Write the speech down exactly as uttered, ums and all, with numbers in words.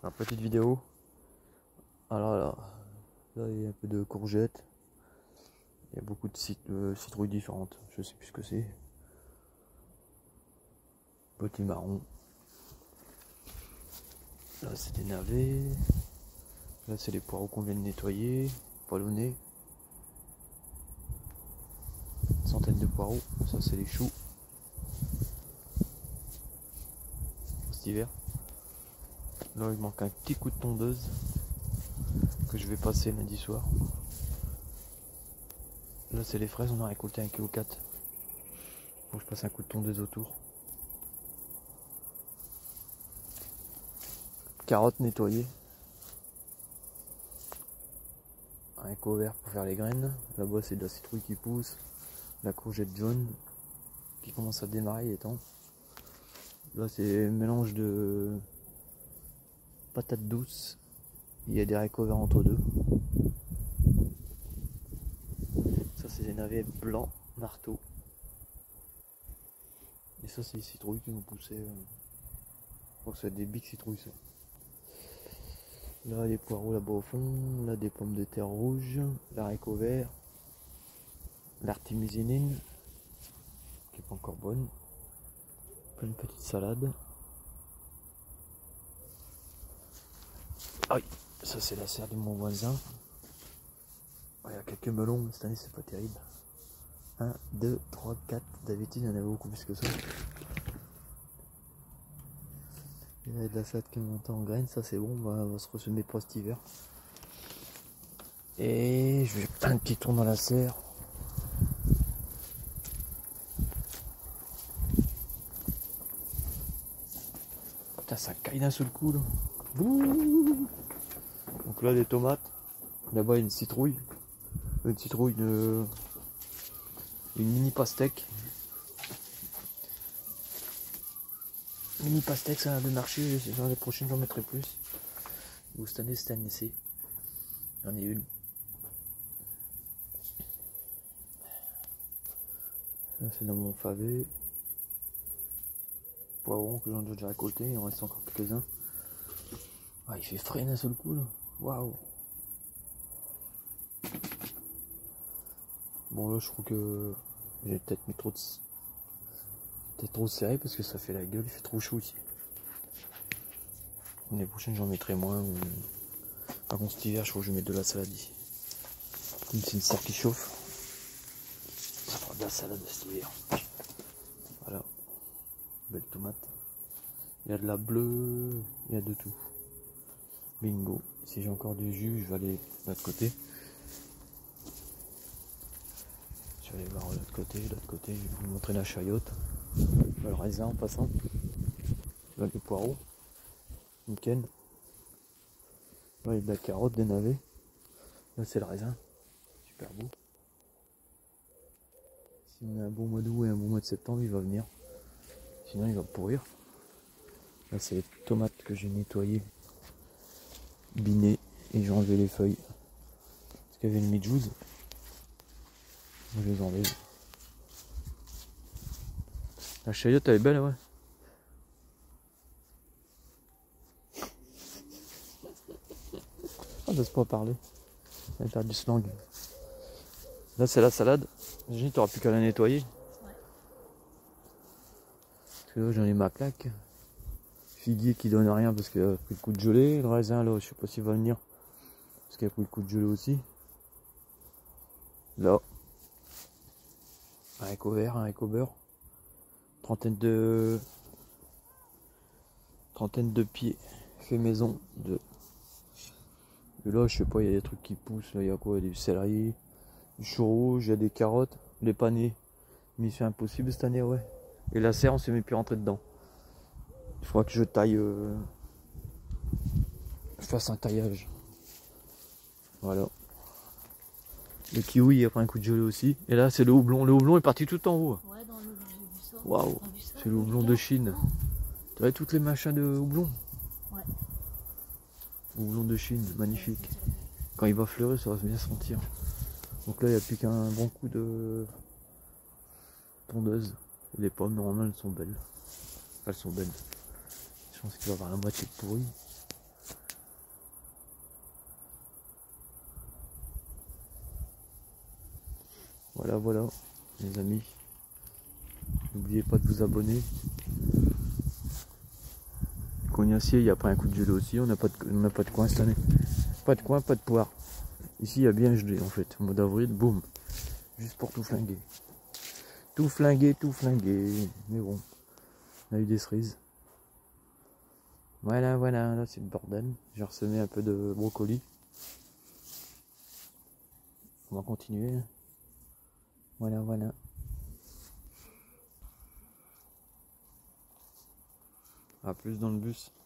La petite vidéo. Alors là, là il y a un peu de courgettes. Il y a beaucoup de cit euh, citrouilles différentes. Je sais plus ce que c'est. Petit marron. Là c'est des navets. Là c'est les poireaux qu'on vient de nettoyer. Palonnés. Une centaine de poireaux. Ça c'est les choux. Cet hiver. Là il manque un petit coup de tondeuse que je vais passer lundi soir. Là c'est les fraises, on a récolté un kilo quatre. Faut que je passe un coup de tondeuse autour. Carottes nettoyées. Un éco vert pour faire les graines. Là-bas c'est de la citrouille qui pousse. La courgette jaune qui commence à démarrer, il est temps. Là c'est un mélange de patates douces. Il y a des haricots verts entre deux. Ça c'est des navets blancs marteau. Et ça c'est des citrouilles qui vont pousser. Je crois que c'est des bics citrouilles ça. Là les poireaux là-bas au fond. Là des pommes de terre rouges. L'haricot vert. L'artémisinine qui est pas encore bonne. Plein de petites salades. Ah oui, ça c'est la serre de mon voisin. Il y a quelques melons, mais cette année c'est pas terrible. un, deux, trois, quatre. D'habitude il y en avait beaucoup plus que ça. Il y a de la salade qui est montée en graines, ça c'est bon, on va se ressemer pour cet hiver. Et je vais faire un petit tour dans la serre. Putain, ça caille d'un seul coup là. Bouh. Donc là des tomates. Là-bas une citrouille. Une citrouille, une, une mini pastèque. Mini pastèque, ça a de marcher. Dans les prochaines j'en mettrai plus. Ou cette année c'était un essai. J'en ai une. Là c'est dans mon favet. Poivrons que j'en ai déjà récolté, il en reste encore quelques-uns. Ah, il fait frais d'un seul coup là. Waouh. Bon là je trouve que j'ai peut-être mis trop de peut-être trop serré parce que ça fait la gueule, il fait trop chaud ici. L'année prochaine j'en mettrai moins. Par contre cet hiver je crois que je vais mettre de la salade ici. Comme c'est une serre qui chauffe, ça fera de la salade cet hiver. Voilà. Belle tomate. Il y a de la bleue, il y a de tout. Bingo. Si j'ai encore du jus, je vais aller de l'autre côté. Je vais aller voir de l'autre côté, de l'autre côté, je vais vous montrer la chayote. Le raisin en passant. Là les poireaux. Nickel. Là il y a de la carotte, des navets. Là c'est le raisin. Super beau. Si on a un bon mois d'août et un bon mois de septembre, il va venir. Sinon il va pourrir. Là c'est les tomates que j'ai nettoyées, binées, et j'ai enlevé les feuilles. Parce qu'il y avait une midjouz. Je les enlève. La chayote elle est belle, ouais. Ah, j'ose pas parler. Elle a perdu ce langue. Là c'est la salade. J'ai dit t'auras plus qu'à la nettoyer. Ouais. Parce que là j'en ai ma claque. Figuier qui donne rien parce qu'il a pris le coup de gelée. Le raisin là je sais pas s'il va venir. Parce qu'il a pris le coup de gelée aussi. Là. Un haricot vert, un haricot beurre. Trentaine de. Trentaine de pieds. Fait maison de. Et là je sais pas, il y a des trucs qui poussent. Là il y a quoi? Il y a du céleri. Du chou rouge, il y a des carottes, les panais, mission impossible cette année, ouais. Et la serre, on s'est même plus rentré dedans. Il faudra que je taille, euh, je fasse un taillage. Voilà. Le kiwi, il a pris un coup de gelée aussi. Et là, c'est le houblon. Le houblon est parti tout en haut. Ouais, dans le j'ai vu ça. Waouh, c'est le houblon de Chine. Tu vois toutes les machins de houblon? Ouais. Houblon de Chine, magnifique. Quand il va fleurir, ça va bien sentir. Donc là, il n'y a plus qu'un bon coup de tondeuse. Les pommes, normalement, elles sont belles. Elles sont belles. Je pense qu'il va y avoir la moitié de pourri. Voilà, voilà, les amis. N'oubliez pas de vous abonner. Cognacier, il n'y a pas un coup de gelée aussi, on n'a pas, pas de coin cette année. Pas de coin, pas de poire. Ici, il y a bien gelé en fait. Au mois d'avril, boum. Juste pour tout flinguer. Tout flinguer, tout flinguer. Mais bon, on a eu des cerises. Voilà, voilà, là c'est le bordel. J'ai ressemé un peu de brocoli. On va continuer. Voilà, voilà. A plus dans le bus.